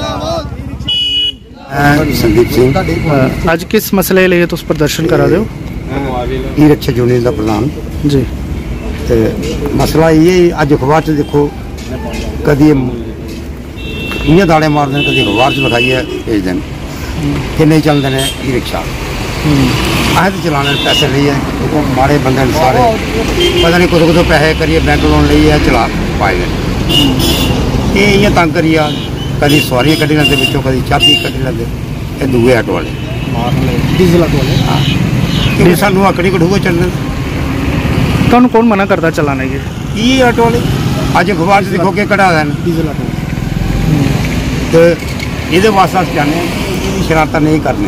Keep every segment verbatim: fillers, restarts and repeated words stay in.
संदीप सिंह आज किस मसले लिए तुस प्रदर्शन करा रहे हो? ई रिक्शा यूनियन का प्रधान जी। ते मसला ये अज अखबार च देखो कभी इं दाड़े मारते हैं, कभी अखबार च लिखाइए भेज दें कि नहीं चलते हैं ई रिक्शा। अस तो चलाने पैसे लिए माड़े बंदे सारे पता नहीं कुछ कुछ पैसे करिए बैंक लोन लिए चला पाए गए। ये इं तंग करिए कभी सवारियां कढ़ी लेंगे पिछों, कभी चाबी कढ़ी लेंगे। ये दूए आटो वाले डीजल ऑटो वाले हाँ क्योंकि सानू आकड़ी कठूए चलने तुहानू कौन मना करता चलाने के? ये आटो वाले अज अखबार से देखो के कढ़ा देन डीजल ऑटो। तो ये वास्ते अस चाहते हैं शरारत नहीं करने,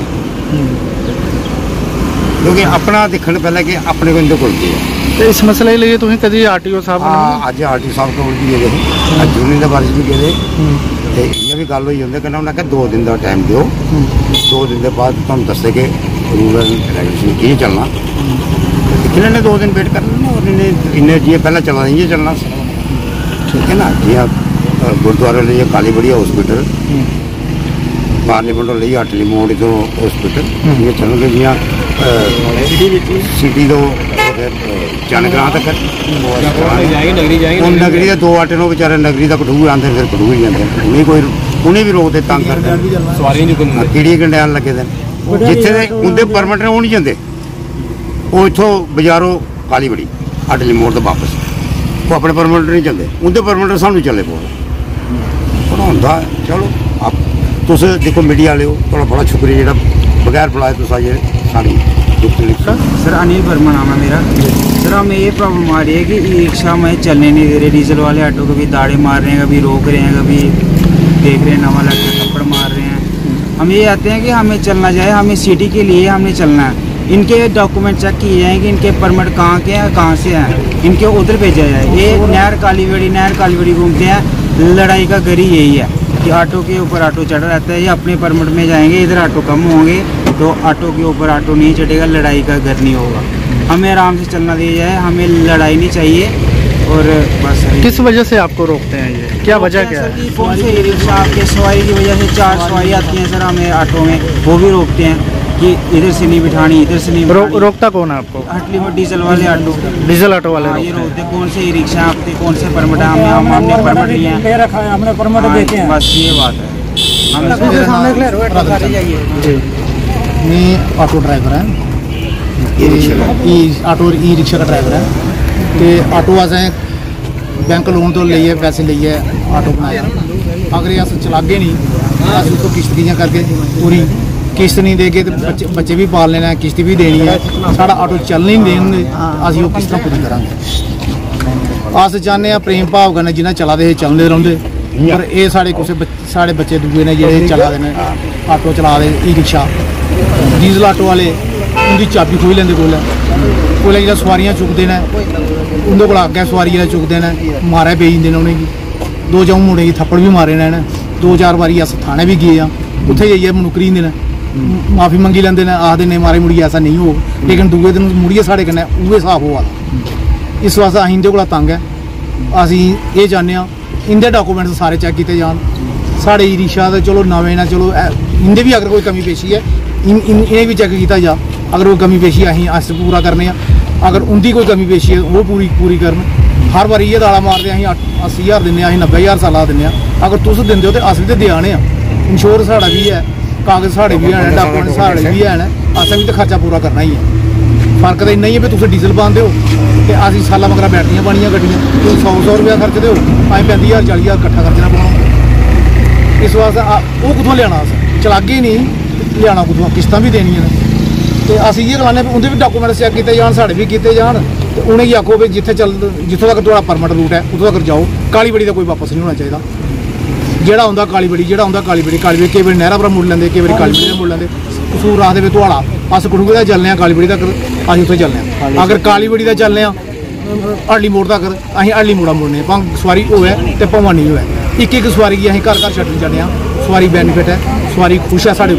क्योंकि अपना देखने पहले कि अपने को इनके कोल तो इस मसले लिए तुम कभी आर टी ओ साहब? हाँ अज आर टी ओ साहब कोल भी गए, अज यूनियन के बारे भी गए। इं भी गल हुई होंगे कहना उन्हें आख्या दो दिन का टाइम दो, दो दिन के बाद तुम दसे कि रूल एंड रेगुलेशन की चलना। इन्होंने दो दिन वेट करना और इन्हें इन्हें जी पहले चलना ये चलना ठीक है ना। जी गुरुद्वारे लिए काली बड़ी हॉस्पिटल, पार्लीमेंट लिए अटली मोड़ तो हॉस्पिटल ये चलोगे जी सिटी तो जनग्रां तक नगरी के दो आटे नो बेचारे नगरी तक कठूए आते फिर कठूए जाते उन्हें कोई उन्हें भी रोकते तंग करते कीड़ी गंडैन लगे दे जिथे उनके परमिट ने वो नहीं जाते वो इतों बाजारों काली बड़ी अटली मोड़ तो वापस वो अपने परमिट नहीं चलते उनके परमिट सानू चले पो होंगे। चलो आप तुस देखो मीडिया वाले हो थोड़ा बड़ा शुक्रिया जो बगैर बुलाए तुस आइए सारी। सर अनिल वर्मा नाम है मेरा। सर हमें ये प्रॉब्लम आ रही है कि ई रिक्शा में चलने नहीं दे रहे, डीजल वाले ऑटो कभी दाड़े मार रहे हैं, कभी रोक रहे हैं, कभी देख रहे हैं नवा लड़के थप्पड़ मार रहे हैं। हम ये चाहते हैं कि हमें चलना चाहिए, हमें सिटी के लिए हमने चलना है। इनके डॉक्यूमेंट चेक किए जाएँ कि इनके परमिट कहाँ के हैं कहाँ से हैं, इनके उधर भेजा जाए। ये नहर कालीबड़ी नहर कालीबड़ी घूमते हैं, लड़ाई का घर ही यही है कि ऑटो के ऊपर ऑटो चढ़ रहता है। ये अपने परमिट में जाएंगे, इधर ऑटो कम होंगे तो ऑटो के ऊपर ऑटो नहीं चढ़ेगा, लड़ाई का घर नहीं होगा। हमें आराम से चलना दिया जाए, हमें लड़ाई नहीं चाहिए। और बस किस वजह से आपको रोकते हैं, ये क्या वजह क्या है? कौन से ई रिक्शा आपके सवारी की वजह से चार सवारी आती हैं सर हमें ऑटो में, वो भी रोकते हैं कि इधर से नहीं बिठानी इधर से नहीं रो, रोकता कौन है आपको? हटली में डीजल वाले ऑटो डीजल ऑटो वाले ये रोकते हैं। कौन से ई रिक्शा आपके कौन से परमिट है? हमें हम हमने परमिट लिए हैं, हमने परमिट देते हैं, बस ये बात है। हम मैं ऑटो ड्राइवर है, ऑटो ई रिक्शा का ड्राइवर है। तो ऑटो असें बैंक लोन तो लिए पैसे लिए ऑटो बनाया, अगर अस चलागे नहीं अस उसको किश्त कियां करके पूरी किश्त नहीं देगे तो बच्चे बच्चे भी पाल लेना, किश्त भी देनी है, साढ़ा ऑटो चलने नहीं देंगे अस वो किश्त पूरी करांगे। अस चाहते हैं प्रेम भाव कन्नै जिन्हें चला दे चलते रौंदे, पर ये साढ़े कुछ साढ़े बच्चे दूए ने जो चला दे ऑटो चला दे ई रिक्शा डीजल ऑटो वाले उनकी चाबी खोई लेंदे कोल कोल जो सवारियां चुकते हैं उनके को अगे सवारी चुकते हैं मारे पेई जंदे ने उनेंगी। दो जाऊँ मुड़े की थप्पड़ भी मारे ने, दो चार बारी अस थाने भी गए हाँ, उत्थे जाइए मुनकरी ने माफ़ी मंगी लेंदे ने, आखदे ने मारे मुड़िए ऐसा नहीं हो, लेकिन दूए दिन मुड़िए साढ़े कन्नै उहे हिसाब होआ। इस वास्ते असीं इंदे कोला तंग है। असीं ये चाहते हैं इंदे डॉक्यूमेंट सारे चेक किए जान, साढ़े ई रिक्शा तो चलो नवें ना चलो इंदे भी अगर कोई कमी पेशी है इन्हें भी चेक किया जा, अगर कोई कमी पेशी असीं अस पूरा करने, अगर उनकी कोई कमी पेशी है वो पूरी पूरी करन। हर बार ये दाला मारते असीं अस्सी हज़ार दिन्ने, असीं नब्बे हज़ार साला दिन्ने, अगर तुस दिंदे हो तो अस भी तो देआने आ, इंश्योर साढ़ा भी है, कागज साढ़े भी है, डॉक्यूमेंट साढ़े भी है, असें भी तो खर्चा पूरा करना ही है। फर्क तो इन्ना ही है भी तुस डीजल पाते हो तो असीं साला मगरा बैटरियां पानियां गड्डियां, तुम सौ सौ रुपया खर्चते हो, असीं पैंती हज़ार चाली हज़ार कट्ठा खर्चना पौना। इस वास्ते वो कुत्थों लिया अस चलागे नहीं लिया कुत्थों, किश्तां भी देनियां तो अस ये कराने उनके भी डॉक्यूमेंट चेक किए जान, साढ़े भी किए जान, तो उन्हें आखो भी जिथे चल जितों तक तुहाड़ा परमिट रूट है उतों तक जाओ। काली बड़ी का कोई वापस नहीं होना चाहिए, ਜਿਹੜਾ ਹੁੰਦਾ ਕਾਲੀ ਬੜੀ ਜਿਹੜਾ ਹੁੰਦਾ ਕਾਲੀ ਬੜੀ ਕਾਲੀ ਬੜੀ ਕਈ ਵਾਰੀ ਨਹਿਰਾਂ ਪਰ ਮੁੜ ਲੈਂਦੇ, ਕਈ ਵਾਰੀ ਕਾਲੀ ਬੜੀ ਦਾ ਮੁੜ ਲੈਂਦੇ, ਕਸੂਰ ਰੱਖਦੇ ਵੀ ਤੁਹਾਡਾ ਅਸ ਕੜੂਗੇ ਦਾ ਚੱਲਨੇ ਆ ਕਾਲੀ ਬੜੀ ਤੱਕ ਅਸੀਂ ਉੱਥੇ ਚੱਲਨੇ ਆ, ਅਗਰ ਕਾਲੀ ਬੜੀ ਦਾ ਚੱਲਨੇ ਆ ਅਰਲੀ ਮੋੜ ਤੱਕ ਅਸੀਂ ਅਰਲੀ ਮੋੜਾ ਮੁੜਨੇ ਭਾਵੇਂ ਸਵਾਰੀ ਹੋਵੇ ਤੇ ਭਾਵੇਂ ਨਹੀਂ ਹੋਵੇ, ਇੱਕ ਇੱਕ ਸਵਾਰੀ की ਅਸੀਂ घर घर ਛੱਡਣ ਜਾਂਦੇ ਆ। सवारी बेनीफिट है, सवारी खुश है साढ़े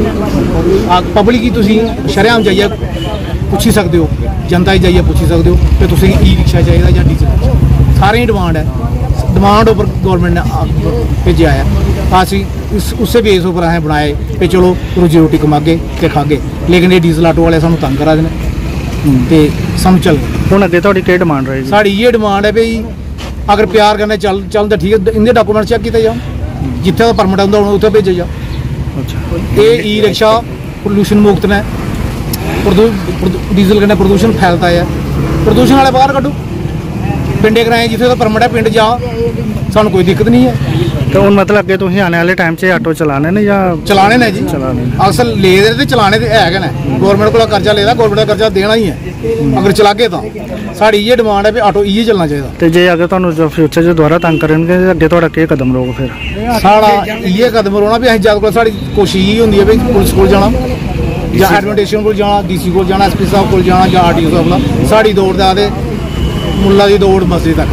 पब्लिक की तुसी शरेआम जाइए पुछी सकते हो, जनता ही जाइए पुछी सकते हो कि तुसें ई रिक्शा चाहिए या डीजल, सारे ही डिमांड है, डिमांड उपर गौरमेंट ने भेजा है। अस इस उससे बेस उपर असें बनाए कि चलो रोजी रोटी कमागे ते खागे, लेकिन ये डीजल आटो वाले सानू तंग करा देने ते सानू चल हुण अगे तुहाडी केह् डिमांड रहेगी? साड़ी ये डिमांड है भाई अगर प्यार करने चल चल तो ठीक है, इनके डॉक्यूमेंट चेक किए जाओ, जिथे का परमिट आंदा उत्थे भेजे जाओ। अच्छा, ये ई रिक्शा पोल्यूशन मुक्त ने, प्रदू डीजल कन्नै प्रदूषण फैलता है, प्रदूषण वाले बाहर कड्डो, पिंडे कराए जिथे का परमिट है पिंड जा, सानू कोई दिक्कत नहीं है। तो हुण मतलब अगे तुसीं आने वाले टाइम च आटो चलाने ने या चलाने ने जी, चलाने ने? असल ले दे ते चलाने ते है गै ने, गौरमेंट को कर्जा लेदा, गौरमेंट का कर्जा देना ही है, अगर चलागे तो साड़ी ये डिमांड है भी आटो इ'यै चलना चाहिए। तो जे अगर तुहानू जो फ्यूचर च दोबारा तंग करनगे ते अगे तुहाडा केह् कदम रहोग फिर? साढ़ा इ'यै कदम रौह्ना भी असें ज्यादा कोला साढ़ी कोशिश इ'यै होंदी है भी पुलिस कोल जाना जां एडमिनिस्ट्रेशन कोल जाना, डीसी कोल जाना, एसपी साहब कोल जाना जां आरटीओ साहब कोल। साढ़ी दौड़ दे आखदे मुल्ला दी दौड़ मस्जिद तक।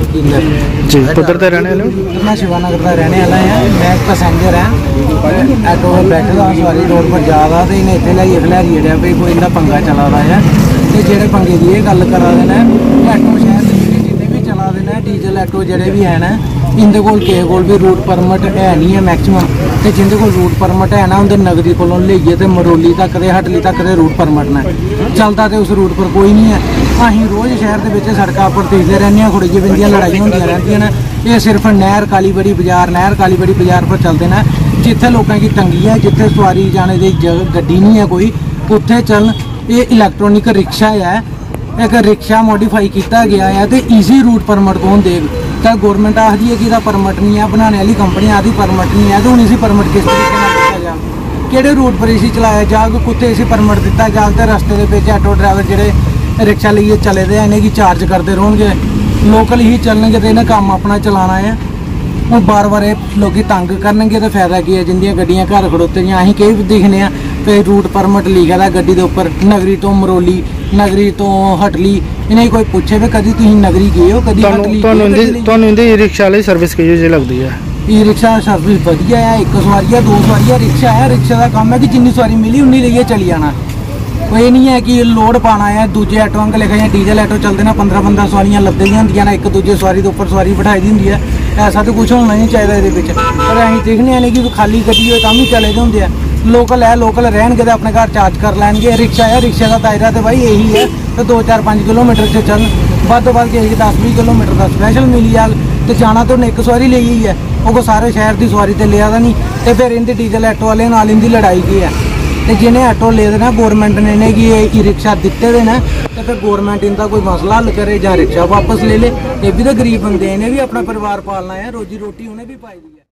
जी, कुद्धर दे रहने वाले हो? मैं शिवानगर का रहने वाला है, मैं एक पैसेंजर है, ऑटो में बैठे दा सवारी रोड पर जा रहा, तो इन्हें इतने लाइए खलैरिए डे भाई कोई इनका पंगा चला रहा है, तो जेडे पंगे की गल करा दे ने ऑटो शहर के जिन्ने भी चला दे ने डीजल ऑटो जेडे भी है ना, इंदे कोल किसे कोल भी रूट परमिट है नहीं है मैक्सिमम, तो जिंदे कोल रूट परमिट है ना उनके नगरी कोलों लेइए तो मरोली तक दे हटली तक दे रूट परमिट ने, चलता तो उस रूट पर कोई नहीं है। असीं रोज़ शहर के विच सड़कों पर देखते रहने हैं, खुड़िया बिंदियां लड़ाइयां होंदियां रहंदियां ने, ये सिर्फ नहर काली बड़ी बाजार नहर काली बड़ी बाजार पर चलते हैं, जिथे लोगों की तंगी है, जिथे सवारी जाने की जगह गड्डी नहीं है कोई, उत्थे चल। ये इलैक्ट्रोनिक रिक्शा है, एक रिक्शा मॉडिफाई किया गया है, तो ईजी रूट परमिट कौन देग? तो गौरमेंट आखदी है कि इसदा परमिट नहीं है, बनाने वाली कंपनी आखदी परमिट नहीं है, तो हुण इसी परमिट किस तरीके नाल दित्ता जाग? किहड़े रूट पर इसी चलाया जाग? कुत्थे इसी परमिट दिता जाग? तो रस्ते दे विच ऑटो ड्राइवर जिहड़े रिक्शा लेइए चले दे इन्हें की चार्ज करते रहोगे, लोकल ही चलने तो इन्हें काम अपना चलाना है। हूँ बार बार लोग तंग करनगे तो फायदा की है, जिंदियां गड्डियां घर खड़ोते दियां असीं कई दिखने आ कई रूट परमिट लिखा दा गड्डी दे उपर, नगरी तो मरोली, नगरी तो हटली, इन्हें कोई पूछे भी कभी तुसीं नगरी गए हो, कभी हटली? तुहानू इंदी रिक्शा वाली सर्विस किहो जी लगदी है? ई रिक्शा सर्विस वधिया है, एक सवारी है दो सवारी है, रिक्शा है, रिक्शा का काम है कि जिन्नी सवारी मिली उन्नी लेइए चली जाना, कोई नहीं है कि लोड पाना है। दूजे ऑटो अंग लिखा या डीजल ऑटो चलते ना पंद्रह पंद्रह सवारियां लद्दी दियां होंदियां ना, एक दूजे सवारी के उपर सवारी बिठाई दी होंदी है, ऐसा तो कुछ होना नहीं चाहिए ये, पर अं देखने नहीं कि खाली गड्डी हो भी चले दे होंगे, लोकल है लोकल रहनगे तो अपने घर चार्ज कर लैनगे। रिक्शा है, रिक्शे का दायरा तो भाई यही है, तो दो चार पाँच किलोमीटर से चल, ਵੱਧ ਤੋਂ ਵੱਧ किसी दस भी किलोमीटर का स्पैशल मिली जाग, तो जाना तो एक सवारी ले ही है, वो सारे शहर की सवारी तो लिया था नहीं, तो फिर इनके डीजल ऑटो वाले नाल इनकी लड़ाई की है। तो जिन्हें ऑटो ले देना गौरमेंट ने इन्हें कि ई रिक्शा दिते देना, तो फिर गौरमेंट इनका कोई मसला हल करे या रिक्शा वापस ले ले। ये भी तो गरीब बंदे, इन्हें भी अपना परिवार पालना है, रोजी रोटी उन्हें भी पाई दी है।